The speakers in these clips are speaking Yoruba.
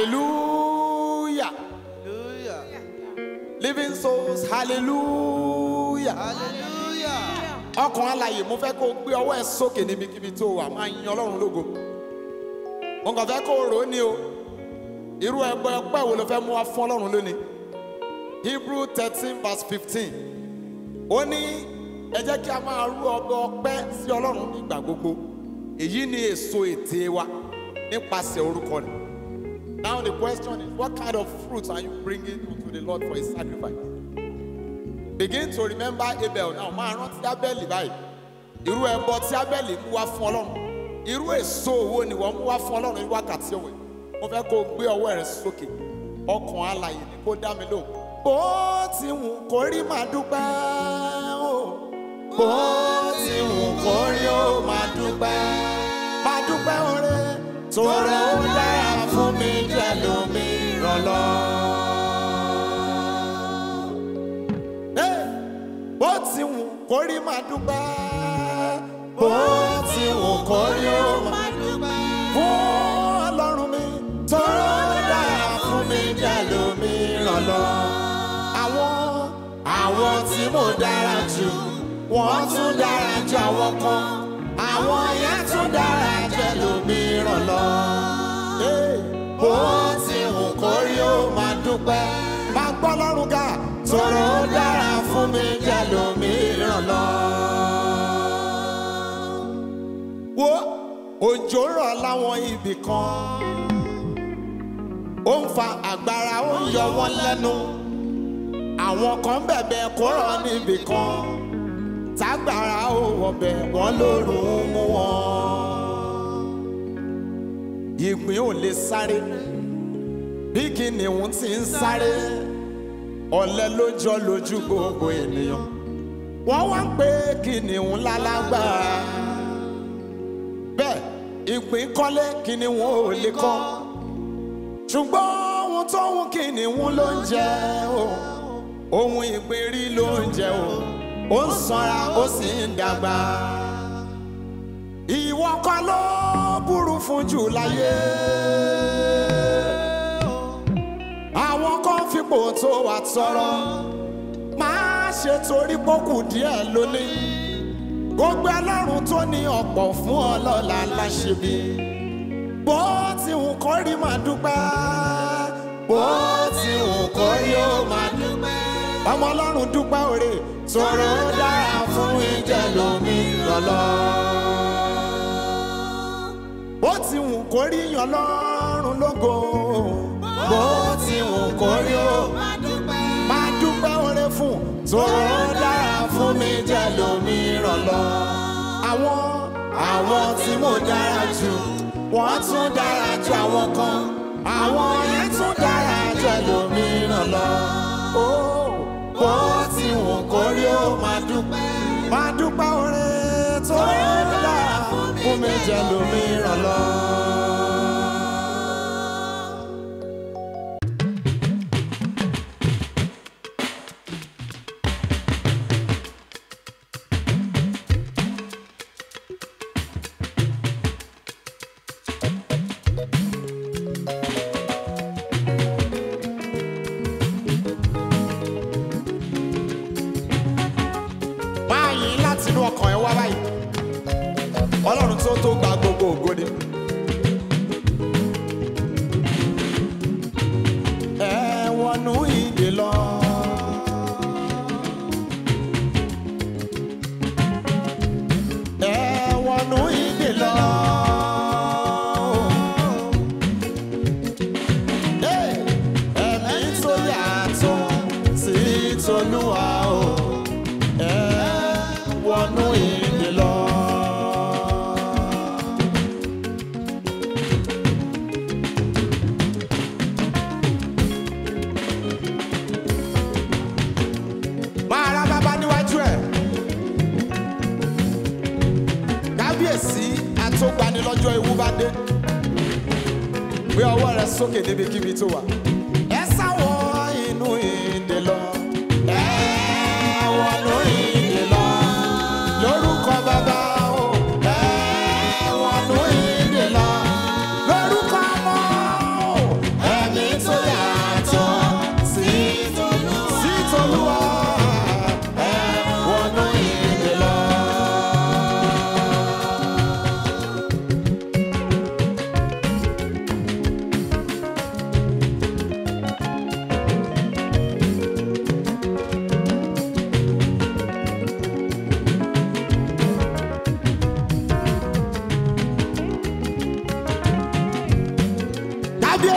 Hallelujah. Hallelujah. Living souls, hallelujah. Hallelujah. Ọkàn alààyè mo fẹ́ kó gbé ọwọ́ ẹ sókè níbikíbi tó wà máa yin Ọlọ́run lógo. Mo kàn fẹ́ kó rò ó ní o. Irú ẹgbẹ́ ọpẹ́ wo ló fẹ́ mú wá fún Ọlọ́run lónìí? Hebrew 13:15. Ó ní ẹ jẹ́ kí a máa rú ọgbẹ́ ọpẹ́ sí Ọlọ́run nígbà gbogbo. Èyí ni èso ètè wa nípasẹ̀ orúkọ rẹ̀. Now the question is, what kind of fruits are you bringing to the Lord for his sacrifice? Begin to remember Abel now. Máa rántí Abẹ́lì báyìí. Irú ẹbọ tí Abẹ́lì mú wá fún Ọlọ́run. Irú èso wo ni wọ́n mú wá fún Ọlọ́run ní wákàtí ọ̀wẹ̀. Mo fẹ́ kó gbé ọwọ́ rẹ sókè. Ọkàn alààyè ni kó dá mi lóhùn. Bó ti wù kó rí máa dúpẹ́ o. Bó ti wù kó rí ó máa dúpẹ́. Máa dúpẹ́ oore. Tọrọ ó dára fún mi jẹ́ lómìíràn lọ. Bó ti wù kó rí máa dúpẹ́. Bó ti wù kó rí ó máa dúpẹ́. Fún Ọlọ́run mi. Tọrọ ó dára fún mi jẹ́ lómìíràn lọ. Àwọn tí mo dára jù, wọ́n tún dára jù àwọn kan. Àwọn yẹn tún dára jẹ́ lómìíràn lọ. Bó ti wù kó rí ó máa dúpẹ́. Máa gbọ́ lọ́rùn ga. Tọrọ ó dára fún mi jẹ́ lómìíràn lọ. Wo òjò rọ̀ láwọn ibì kan. Ó ń fa àgbàrá ó ń yọ wọ́n lẹ́nu. Àwọn kan bẹ̀bẹ̀ kó rọ̀ níbì kan. Tágbàrá ó wọ̀bẹ̀ wọ́n lórun mú wọn. Ìgbín ò lè sáré bí kìnìún ti ń sáré. Ọ̀lẹ ló jọ lójú gbogbo ènìyàn. Wọ́n wá ń pè kìnìún lálágbára. Bẹ́ẹ̀ ìgbín kọ́lé kìnìún ò lè kọ́. Ṣùgbọ́n ohun tó ń kìnìún ló ń jẹ o. Ohun ìgbín rí ló ń jẹ o. Ó ń sanra ó sì ń dàgbà. Ìwọ kọ́ ló burú fún jù láyé. Àwọn kan fipò tó wà tọrọ. Máa ṣe torí pọ́kù díẹ̀ lónìí. Gbogbo Ọlọ́run tó ní ọ̀pọ̀ fún ọlọ́lá láṣebí. Bó ti wù kó rí máa dúpẹ́. Bó ti wù kó rí ó máa dúpẹ́. Ọmọ Ọlọ́run dúpẹ́ òre. Tọrọ dára fún ìjẹ́ lómìíràn lọ. Bó ti wù kó rí yan lọ́rùn lógo. Bó ti wù kó rí ó máa dúpẹ́ òre fún. Tọrọ dára fún mi jẹ́ lómìíràn lọ. Àwọn tí mo dára jù, wọ́n tún dára jù àwọn kan. Àwọn yẹn tún dára jẹ́ lómìíràn lọ. Bó ti wù kó rí ó máa dúpẹ́ òre. Tọrọ dára fún mi jẹ́ lómìíràn lọ. Ọkàn ẹ wá báyìí. Ọlọ́run tó gba gbogbo ògo ni. Ẹ wọnú ìdè lọ. Ẹ wọnú ìdè lọ. Ẹ̀mí tó yàtọ̀ sí t'Olúwa o. Wọnú ìdè lọ. Máa ra bàbá níwájú ẹ̀. Kábíyèsí àtògbani lọ́jọ́ ewu bá dé. Gbé ọwọ́ rẹ sókè níbikíbi tó wà. Ẹ sáwọ inú ìdè lọ. Ẹ wọnú ìdè lọ. Lórúkọ bàbá o. Ẹ wọnú ìdè lọ. Lórúkọ ọmọ o. Ẹ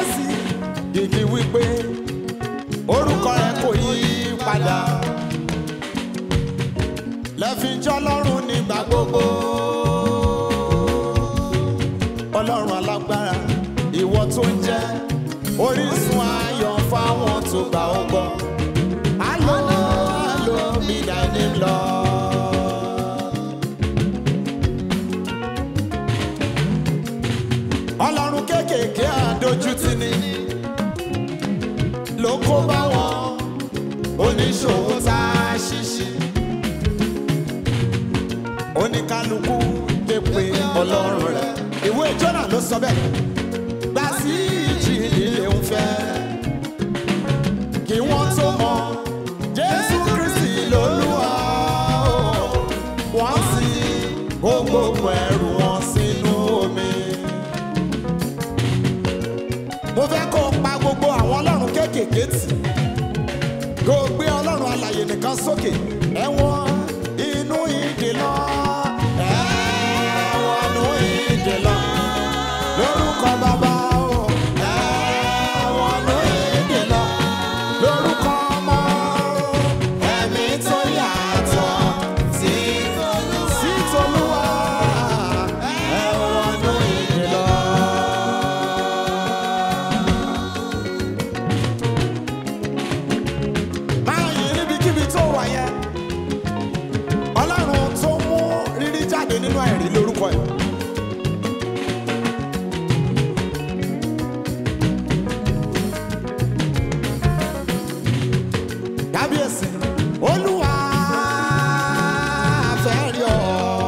sí gègé wípé orúkọ rẹ̀ kò yí padà lẹ́fíjọ́ ọlọ́run nígbà gbogbo ọlọ́run alágbára ìwọ tó ń jẹ́ orísun ayọ̀ fáwọn tó gbà ọ́ gbọ́. Hallowed be thy name, Lord. Ọlọ́run kéékèèké àdójútì ni ló kó bá wọn oníṣòwò tá a ṣíṣí. Oníkálukú képe ọlọ́run rẹ̀. Ìwé Jónà ló sọ bẹ́ẹ̀. Gbà sí ìjì líle ń fẹ́ kí wọ́n tó mọ̀ Jésù Kristi lólúwa wọ́n sì kó gbogbo ẹrù wọn sínú omi. Mo fẹ́ kó pa gbogbo àwọn ọlọ́run kéékèèké tì kó gbé ọlọ́run alààyè nìkan sókè ẹ̀wọ̀n inú ìdè lọ ẹ̀wọ̀n inú ìdè lọ lórúkọ bàbá o ẹ̀wọ̀n inú ìdè lọ lórúkọ ọmọ ẹ̀mí tó yàtọ̀ sí tolúwa ẹ̀wọ̀n inú ìdè lọ. Máa yìn níbikíbi tó wà yẹn ọlọ́run tó mú rírí jáde nínú àìrí lórúkọ ẹ̀. Kábíyèsí Olúwa fẹ́ rí ọ.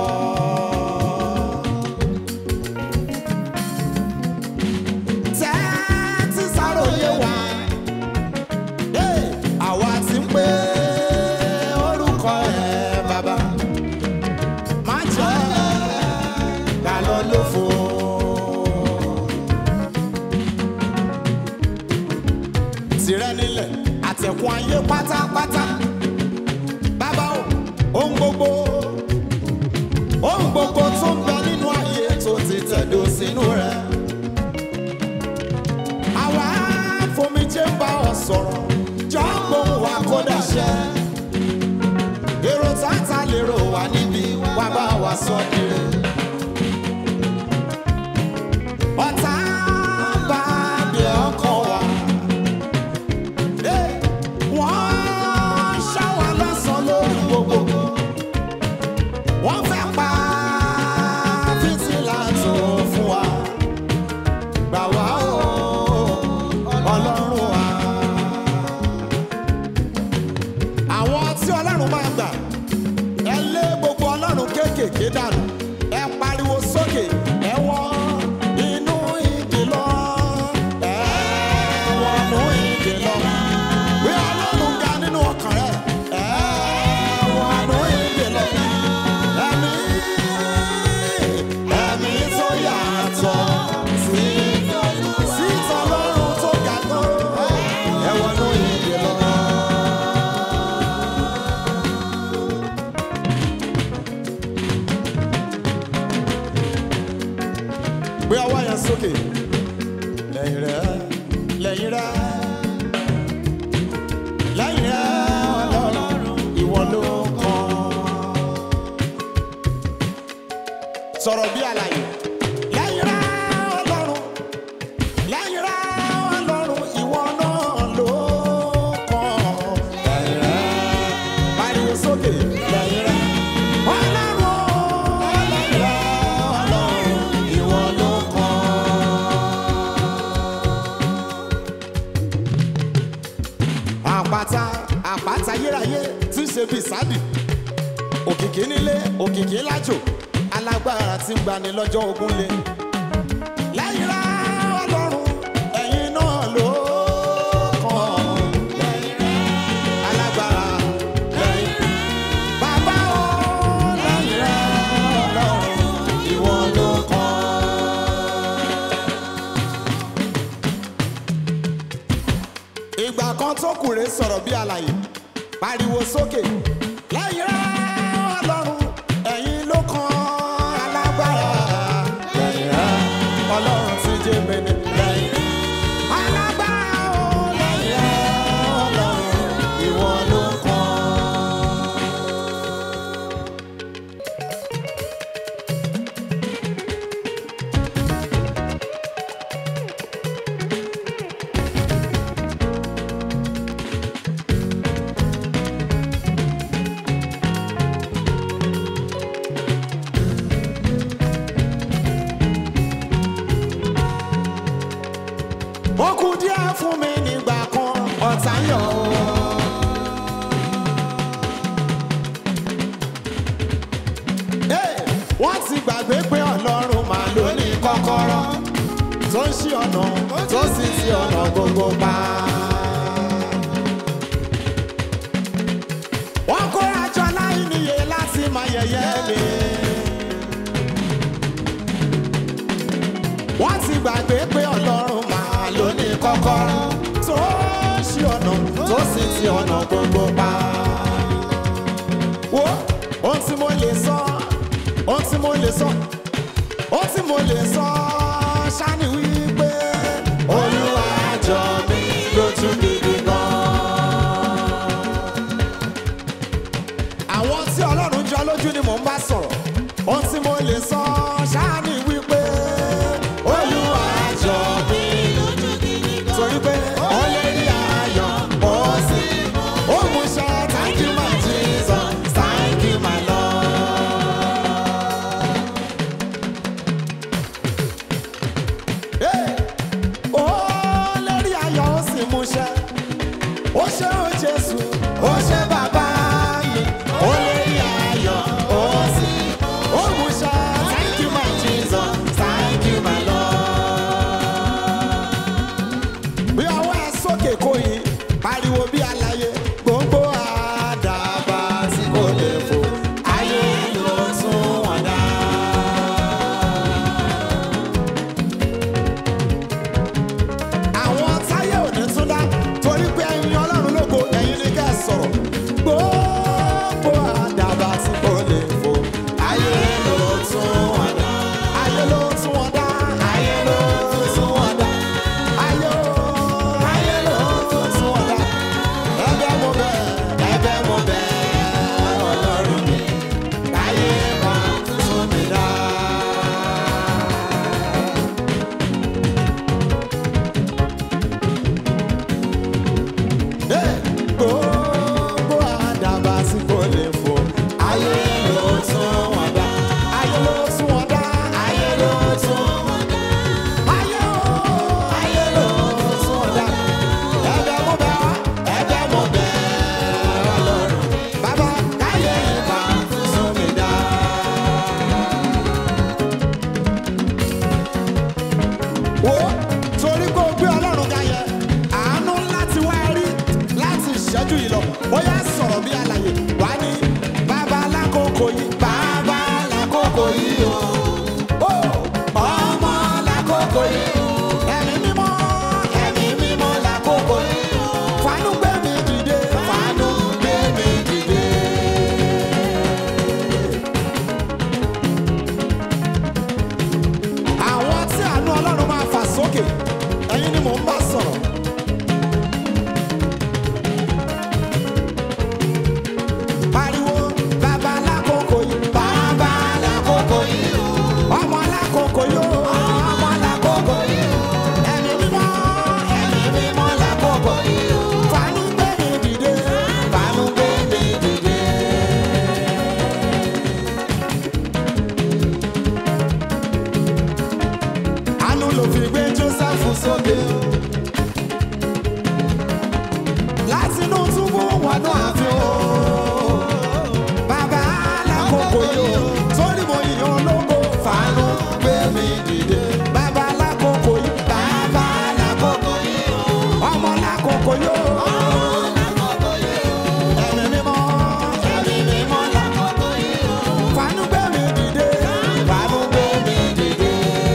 Tẹ́tí sáròyé wa àwa ti ń pè orúkọ ẹ̀ bàbá má jẹ́ ká lọ lófo. Tìrẹ nílẹ̀ àtẹ̀kùn ayé pátápátá bàbá o ohun gbogbo tó ń bẹ nínú ayé tó ti tẹ̀dó sínú rẹ̀. Àwa fomijé ń bá ọ sọ̀rọ̀ jọ gbóhùn wa kó dàṣẹ. Èrò tààtà lérò wà níbi wà bá wa sọ dire. Ọ̀tá bá dé ọkàn wa. Wọ́n ṣá wa lọ́sàn lórí gbogbo. Wọ́n fẹ́ pa fìtílà tó fún wa. Gbà wá o, Ọlọ́run wa. Àwọn tí Ọlọ́run máa gbà, ẹ lé gbogbo Ọlọ́run kéékèèké dànù. Ẹ pariwo sókè, ẹ wọ́n inú ìdè lọ. Ẹ wọ́n inú ìdè lọ. Bí Ọlọ́run ga nínú ọkàn rẹ̀, ẹ wọ́n inú ìdè lọ. Ẹ̀mí tó yàtọ̀ sí tọlọ́run tó ga tán. Ẹ wọ́n inú ìdè lọ. Gbé ọwọ́ yẹn sókè. Lẹ́yìn rẹ̀, lẹ́yìn rẹ̀, lẹ́yìn rẹ̀ Ọlọ́run ìwọ ló kàn. Sọ̀rọ̀ bí àlàyé. Lẹ́yìn rẹ̀ Ọlọ́run, lẹ́yìn rẹ̀ Ọlọ́run ìwọ náà ló kàn. Lẹ́yìn rẹ̀, pariwo sókè. Lẹ́yìn rẹ̀ Ọlọ́run, lẹ́yìn rẹ̀ Ọlọ́run ìwọ ló kàn. Àpáta ayérayé tí ń ṣe bí sáàdì òkìkí nílé òkìkí lájò alágbára tí ń gbani lọ́jọ́ ogun le. Lẹ́yìn rẹ̀ Ọlọ́run ẹ̀yin náà ló kàn. Alágbára lẹ́yìn bàbá o lẹ́yìn rẹ̀ Ọlọ́run ìwọ ló kàn. Ìgbà kan tó kùrè sọ̀rọ̀ bí àlàyé pariwo sókè. Lẹ́yìn rẹ̀ Ọlọ́run ẹ̀yin ló kàn. Alágbára lẹ́yìn rẹ̀ Ọlọ́run tí jẹ́ mẹ́ni lẹ́yìn. fún mi nígbà kan ọ̀tá yọ̀ o. Wọ́n ti gbàgbé pé Ọlọ́run máa ló ní kọ́kọ́rọ́ tó ń ṣí ọ̀nà tó sì ti ọ̀nà gbogbo pa. Wọ́n kóra jọ láì níye láti máa yẹ̀yẹ́ mi. Wọ́n ti gbàgbé pé Ọlọ́run máa ló ní kọ́kọ́rọ́ tó ń ṣí ọ̀nà tó sì ti ọ̀nà gbogbo pa. Wo ohun tí mo lè sọ, ohun tí mo lè sọ, ohun tí mo lè sọ ṣáni wípé Olúwa jọ mí lójú gidi gan. Àwọn tí Ọlọ́run jọ lójú ni mò ń bá sọ̀rọ̀. Ohun tí mo lè sọ ṣáni wípé Olúwa jọ mí lójú gidi gan. Torí pé ó lè rí ayọ̀ ó sì ó mú ṣe. Thank you my Jesus, thank you my Lord. Ó ṣé o Jésù, ó ṣé bàbá mi, ó lè rí ayọ̀, ó sì ó mú ṣẹ. Thank you my Jesus, thank you my Lord. Bí ọwọ́ ẹ sókè kó yìí, pariwo bí aláyé, gbogbo àdàbà tí kò lè fò, ayé ló tún wọn dá. Àwọn táyé ò ní tún dá, torí pé ẹ̀yin Ọlọ́run lógo, ẹ̀yin ni kẹ́ ẹ sọ̀rọ̀. Gbogbo àdàbà tí kò lè fò, ayé ló tún wọn dá. Ayé ló tún wọn dá. Ayé ló tún wọn dá. Ayé ló tún wọn dá. Ẹ̀bẹ̀ mo bẹ̀, ẹ̀bẹ̀ mo bẹ̀ Ọlọ́run mi, ayé kan tún mi dá. Gbogbo àdàbà tí kò lè fò, ayé ló tún wọn dá. Ayé ló tún wọn dá. Ayé ló tún wọn dá. Ayé ló tún wọn dá. Ẹ̀bẹ̀ mo bẹ̀ wá, ẹ̀bẹ̀ mo bẹ̀ Ọlọ́run, bàbá káyé kan tún mi dá. Wo torí kó gbé Ọlọ́run ga yẹ, àánú láti wá rí láti ìṣẹ́jú yìí lọ. Ó yá sọ̀rọ̀ bí alààyè, wá ní bàbá lákòókò yìí, bàbá lákòókò yìí o. Ó ọmọ lákòókò yìí o. Ẹ̀mí mímọ́ lákòókò yìí o. Fàánú gbé mi dìde, fàánú gbé mi dìde. Àwọn tí àánú Ọlọ́run máa fà sókè, ẹ̀yin ni mò ń bá sọ̀rọ̀. Pariwo bàbá lákòókò yìí, bàbá lákòókò yìí o. Ọmọ lákòókò yìí o, ọmọ lákòókò yìí o. Ẹ̀mí mímọ́ lákòókò yìí o. Fàánú gbé mi dìde, fàánú gbé mi dìde. Àánú ló fi gbé Jósẹ́fù sókè o. Látinú túbú wọnú ààfin o. Bàbá lákòókò yìí o, torí mo yìnyín ológo, fàánú gbé mi dìde. Bàbá lákòókò yìí, bàbá lákòókò yìí o. Ọmọ lákòókò yìí o. Ẹ̀mí mímọ́ lákòókò yìí o. Fàánú gbé mi dìde, fàánú gbé mi dìde.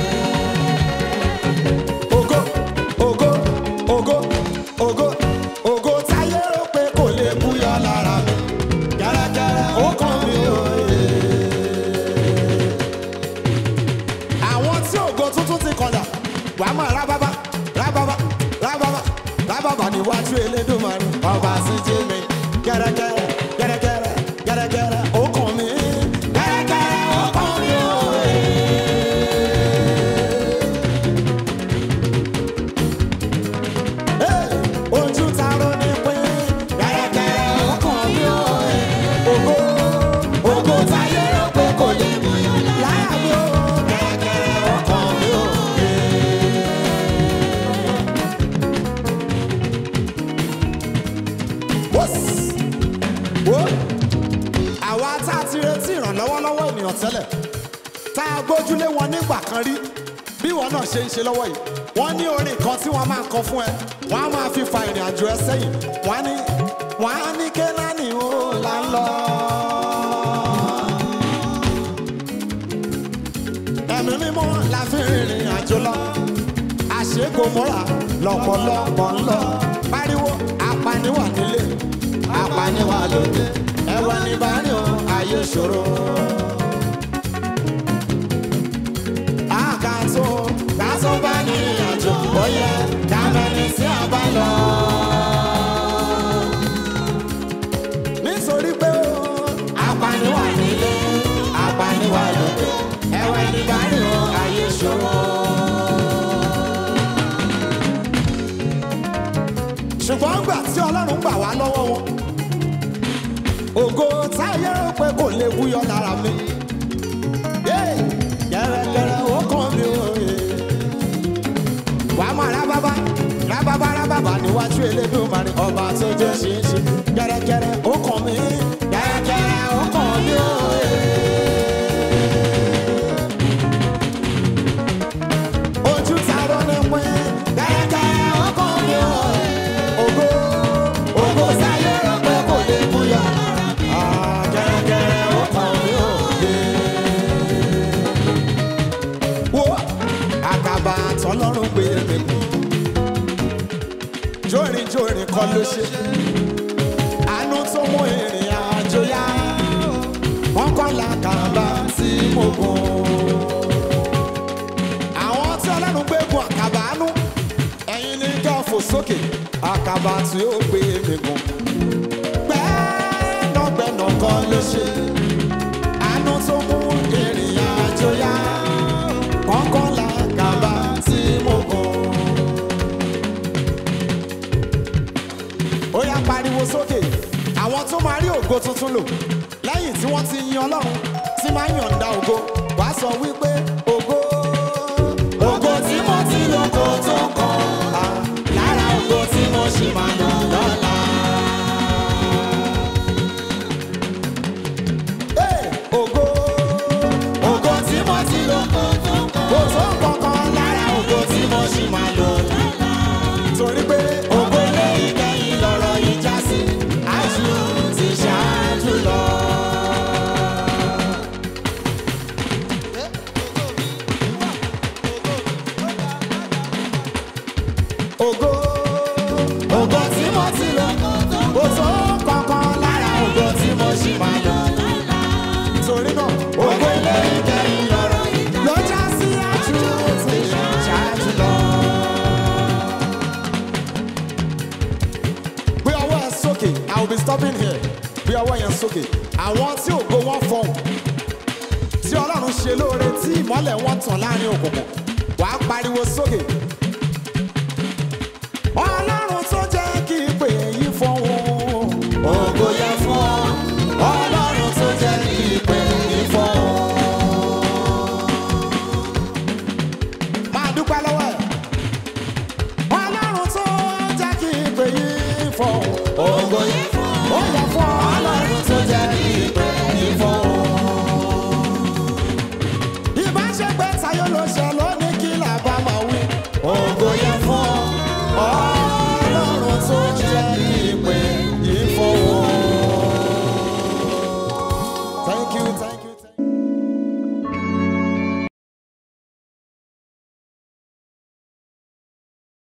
Ògo, ògo, ògo, ògo, ògo táyé rò pé kò lè búyọ lára mi. Gẹ́rẹ́gẹ́rẹ́ ó kàn mí òye. Àwọn tí ògo tuntun ti kọ̀dà, wàá máa rábábá, rábábá, rábábá, rábábá níwájú Elédùmarè. Ọba sí jí mi. Gẹ́rẹ́gẹ́rẹ́, gẹ́rẹ́gẹ́rẹ́, gẹ́rẹ́gẹ́rẹ́ ó kàn mí. Gẹ́rẹ́gẹ́rẹ́ ó kàn mí òye. Ojú taró ní pín. Gẹ́rẹ́gẹ́rẹ́ ó kàn mí òye. Ògo, ògo táyé rò pé kò lè búyọ lára mi o. Gẹ́rẹ́gẹ́rẹ́ ó kàn mí òye. lọ́wọ́ ènìyàn tẹ́lẹ̀ tá a gbójúlé wọn nígbà kan rí bí wọn náà ṣe ń ṣe lọ́wọ́ yìí wọ́n ní orin kan tí wọ́n máa kọ fún ẹ wọ́n á máa fi fa ìrìn àjò ẹ sẹ́yìn wọ́n á ní Kénáánì ó là ń lọ. ẹ̀mí mímọ́ la fi rìnrìn àjò lọ àṣegòmọ́ra lọ́pọ̀lọpọ̀ ń lọ pariwo apaniwà nílé apaniwà lóde ẹwà ní báyìí ó ayé ṣòro. àkàtó kásó bá ní àjò bóyá dábẹ́ni sí àbálọ. nítorí pé apaniwà nílé apaniwà lóde ẹwà ní báyìí ó ayé ṣòro. ṣùgbọ́n gbà tí Ọlọ́run gbà wá lọ́wọ́ wọn ògo táyé rò pé kò lè wúyọ lára mi gẹ́rẹ́gẹ́rẹ́ ó kàn mí òye wàá máa rábábá níwájú Elédùmarè ọba tó jẹ́ ṣeéṣe gẹ́rẹ́gẹ́rẹ́ ó kàn mí gẹ́rẹ́gẹ́rẹ́ ó kàn mí òye. ojú tarọ́ ní pín gẹ́rẹ́gẹ́rẹ́ ó kàn mí òye. Ògo sáyé rò pé kò lè búyọ. Gẹ́gẹ́ ó kàn mí òye. Wo àkàbà tọ́lọ́run gbé mi kú. Jórin kọ́ ló ṣe. Àánú tó mú ìrìn àjò yá. Wọ́n kọ́ làkàbà tí mo gùn. Àwọn tí Ọlọ́run gbé gun àkàbà àánú. Ẹ̀yin ní kí ọ fò sókè. Àkàbà tí ó gbé mi gùn gbẹ́nàgbẹ́nà kan ló ṣe àánú tó mú ìrìn àjò yá kọ́kọ́ làkàbà tí mo gùn. ó yá pariwo sókè àwọn tó máa rí ògo tuntun lò lẹ́yìn tí wọ́n ti yin Ọlọ́run tí máa yọ̀ǹda ògo wàá sọ wípé ògo tí mo ti lò kó tó kàn lára ògo tí mo ṣì máa lò lọ́la. Ògo tí mo ti lò kó tó kankan lára ògo tí mo ṣì máa lò lọ́la. Torí pé ògo lè kẹ́yìn lọ́rọ̀ yìí já sí àjù ti ṣáájú lọ. Ògo tí mo ti lò kó tó kankan lára ògo tí mo ṣì máa lò lọ́la. Torí náà ògo ilé ìkẹyìn lọ́rọ̀ ló já sí àjù tí ṣáájú lọ. Gbé ọwọ́ ẹ sókè, I will be stopping here. Gbé ọwọ́ yẹn sókè. Àwọn tí ògo wọn fọhùn, tí Ọlọ́run ṣe lóore tí ìmọ́lẹ̀ wọn tàn láàrin òkùnkùn, wàá pariwo sókè.